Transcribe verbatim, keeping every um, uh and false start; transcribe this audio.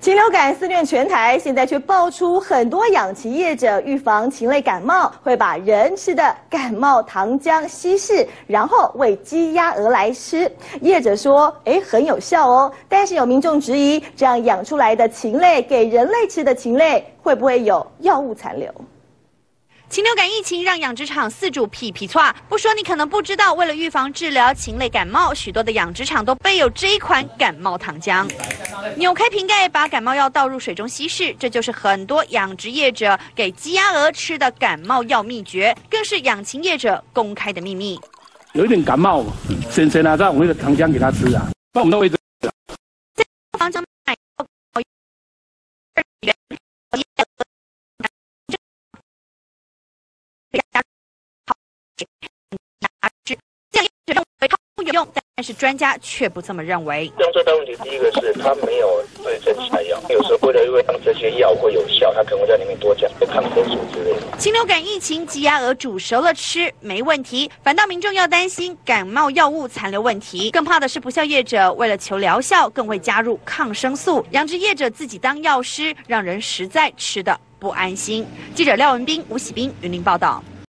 禽流感肆虐全台，现在却爆出很多养禽业者预防禽类感冒，会把人吃的感冒糖浆稀释，然后喂鸡鸭鹅来吃。业者说，哎，很有效哦。但是有民众质疑，这样养出来的禽类给人类吃的禽类，会不会有药物残留？ 禽流感疫情让养殖场饲主皮皮剉，不说你可能不知道，为了预防治疗禽类感冒，许多的养殖场都备有这一款感冒糖浆。扭开瓶盖，把感冒药倒入水中稀释，这就是很多养殖业者给鸡鸭鹅吃的感冒药秘诀，更是养禽业者公开的秘密。 有一点感冒，先先拿这我的糖浆给他吃啊，不然我们都会。 在房中买二元。 有用，但是专家却不这么认为。 这样最大问题，第一个是它没有对症下药，有时候为了因为让这些药会有效，它可能会在里面多加抗生素之类的。 禽流感疫情，鸡鸭鹅煮熟了吃没问题，反倒民众要担心感冒药物残留问题，更怕的是不肖业者为了求疗效，更会加入抗生素，养殖业者自己当药师，让人实在吃得不安心。记者廖文斌、吴喜斌云林报道。